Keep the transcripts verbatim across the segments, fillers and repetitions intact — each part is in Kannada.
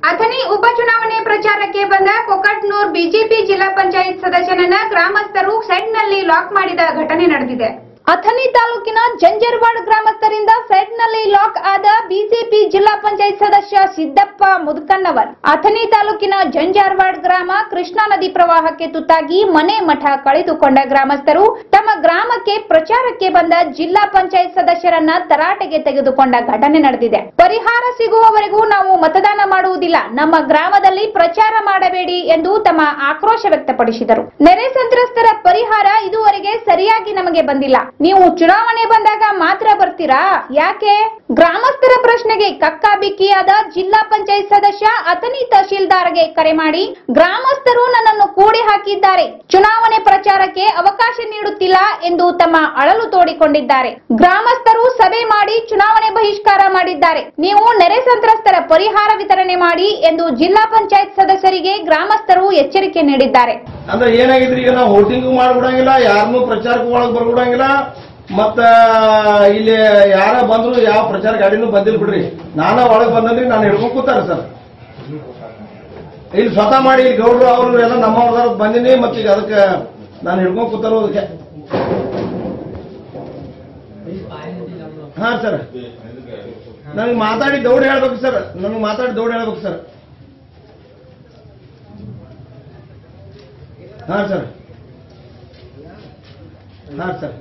ಅಥಣಿ ಉಪಚುನಾವಣೆ ಪ್ರಚಾರಕ್ಕೆ ಬಂದ ಕೊಕಟ್ನೂರ್ ಬಿಜೆಪಿ ಜಿಲ್ಲಾ ಪಂಚಾಯತ್ ಸದಸ್ಯನನ್ನ ಗ್ರಾಮಸ್ಥರು ಸೆಡ್ನಲ್ಲಿ ಲಾಕ್ ಮಾಡಿದ ಘಟನೆ ನಡೆದಿದೆ. ಅಥಣಿ ತಾಲೂಕಿನ ಜಂಜರ್ವಾಡ್ ಗ್ರಾಮಸ್ಥರಿಂದ ಸೆಡ್ನಲ್ಲಿ ಲಾಕ್ ಆದ ಬಿಜೆಪಿ ಜಿಲ್ಲಾ ಪಂಚಾಯತ್ ಸದಸ್ಯ ಸಿದ್ದಪ್ಪ ಮುದ್ಕನ್ನವರ್. ಅಥಣಿ ತಾಲೂಕಿನ ಜಂಜರ್ವಾಡ್ ಗ್ರಾಮ ಕೃಷ್ಣಾ ನದಿ ಪ್ರವಾಹಕ್ಕೆ ತುತ್ತಾಗಿ ಮನೆ ಮಠ ಕಳೆದುಕೊಂಡ ಗ್ರಾಮಸ್ಥರು ತಮ್ಮ ಗ್ರಾಮಕ್ಕೆ ಪ್ರಚಾರಕ್ಕೆ ಬಂದ ಜಿಲ್ಲಾ ಪಂಚಾಯತ್ ಸದಸ್ಯರನ್ನ ತರಾಟೆಗೆ ತೆಗೆದುಕೊಂಡ ಘಟನೆ ನಡೆದಿದೆ. ಪರಿಹಾರ ಸಿಗುವವರೆಗೂ ನಾವು ಮತದಾನ ಮಾಡುವುದಿಲ್ಲ, ನಮ್ಮ ಗ್ರಾಮದಲ್ಲಿ ಪ್ರಚಾರ ಮಾಡಬೇಡಿ ಎಂದು ತಮ್ಮ ಆಕ್ರೋಶ ವ್ಯಕ್ತಪಡಿಸಿದರು. ನೆರೆ ಸಂತ್ರಸ್ತರ ಪರಿಹಾರ ಇದುವರೆಗೆ ಸರಿಯಾಗಿ ನಮಗೆ ಬಂದಿಲ್ಲ, ನೀವು ಚುನಾವಣೆ ಬಂದಾಗ ಮಾತ್ರ ಬರ್ತೀರಾ ಯಾಕೆ? ಗ್ರಾಮಸ್ಥರ ಪ್ರಶ್ನೆಗೆ ಕಕ್ಕಾಬಿಕ್ಕಿಯಾದ ಜಿಲ್ಲಾ ಪಂಚಾಯತ್ ಸದಸ್ಯ ಅಥಣಿ ತಹಶೀಲ್ದಾರ್ಗೆ ಕರೆ ಮಾಡಿ, ಗ್ರಾಮಸ್ಥರು ನನ್ನನ್ನು ಕೂಡಿ ಹಾಕಿದ್ದಾರೆ, ಚುನಾವಣೆ ಪ್ರಚಾರಕ್ಕೆ ಅವಕಾಶ ನೀಡುತ್ತಿಲ್ಲ ಎಂದು ತಮ್ಮ ಅಳಲು ತೋಡಿಕೊಂಡಿದ್ದಾರೆ. ಗ್ರಾಮಸ್ಥರು ಸಭೆ ಮಾಡಿ ಚುನಾವಣೆ ಬಹಿಷ್ಕಾರ ಮಾಡಿದ್ದಾರೆ, ನೀವು ನೆರೆ ಸಂತ್ರಸ್ತರ ಪರಿಹಾರ ವಿತರಣೆ ಮಾಡಿ ಎಂದು ಜಿಲ್ಲಾ ಪಂಚಾಯತ್ ಸದಸ್ಯರಿಗೆ ಗ್ರಾಮಸ್ಥರು ಎಚ್ಚರಿಕೆ ನೀಡಿದ್ದಾರೆ. ಅಂದ್ರೆ ಏನಾಗಿದ್ರಿ, ಈಗ ನಾವು ವೋಟಿಂಗ್ ಮಾಡ್ಬಿಡಂಗಿಲ್ಲ, ಯಾರನ್ನೂ ಪ್ರಚಾರಕ್ಕೆ ಒಳಗೆ ಬರ್ಬಿಡಂಗಿಲ್ಲ, ಮತ್ತ ಇಲ್ಲಿ ಯಾರ ಬಂದ್ರು ಯಾವ ಪ್ರಚಾರ ಗಾಡಿನೂ ಬಂದಿಲ್ಲ ಬಿಡ್ರಿ, ನಾನ ಒಳಗೆ ಬಂದ್ರಿ ನಾನು ಹಿಡ್ಕೊಂಡ್ ಕೂತಾರ ಸರ್. ಇಲ್ಲಿ ಸ್ವತಃ ಮಾಡಿ ಗೌಡ್ರು ಅವರು ಎಲ್ಲ ನಮ್ಮ ಬಂದಿನಿ, ಮತ್ತೆ ಈಗ ಅದಕ್ಕೆ ನಾನು ಹಿಡ್ಕೊಂಡ್ ಕೂತಾರ. ಅದಕ್ಕೆ ಹಾ ಸರ್, ನನಗೆ ಮಾತಾಡಿ ದೌಡ್ ಹೇಳ್ಬೇಕು ಸರ್, ನನಗೆ ಮಾತಾಡಿ ದೌಡ್ ಹೇಳ್ಬೇಕು ಸರ್. ಹಾ ಸರ್, ಹಾ ಸರ್.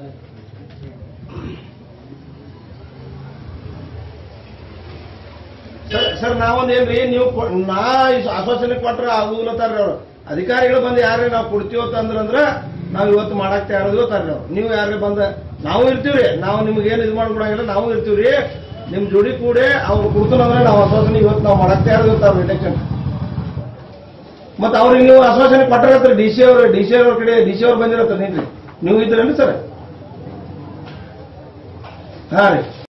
ಸರ್ ನಾವೊಂದ್ ಏನ್ರಿ, ನೀವು ನಾ ಆಶ್ವಾಸನೆ ಕೊಟ್ರ ಆಗುಲತ್ತಾರ್ರಿ ಅವ್ರು ಅಧಿಕಾರಿಗಳು ಬಂದು ಯಾರೇ ನಾವು ಕೊಡ್ತೀವತ್ತ ಅಂದ್ರಂದ್ರ ನಾವ್ ಇವತ್ತು ಮಾಡಕ್ ತಯಾರದಿವತ್ತಾರ್ರಿ ಅವ್ರು. ನೀವು ಯಾರೇ ಬಂದ ನಾವು ಇರ್ತೀವ್ರಿ, ನಾವು ನಿಮ್ಗೆ ಏನ್ ಇದು ಮಾಡ್ಕೊಡಂಗಿಲ್ಲ, ನಾವು ಇರ್ತೀವ್ರಿ ನಿಮ್ ಜೋಡಿ ಕೂಡಿ ಅವ್ರು ಕೊಡ್ತಾನಂದ್ರೆ ನಾವು ಆಶ್ವಾಸನೆ ಇವತ್ತು ನಾವು ಮಾಡಕ್ ತಯಾರದಿವತ್ತಾರ ಎಲೆಕ್ಷನ್. ಮತ್ತ ಅವ್ರಿಗೆ ನೀವು ಆಶ್ವಾಸನೆ ಕೊಟ್ಟಿರತ್ರಿ, ಡಿ ಸಿ ಅವ್ರ ಡಿ ಸಿ ಅವ್ರ ಕಡೆ ಡಿ ಸಿ ಅವ್ರು ಬಂದಿರತ್ತ, ನೀವು ಇದ್ರೇನ್ರಿ ಸರ್? ಹಾ ರೀ.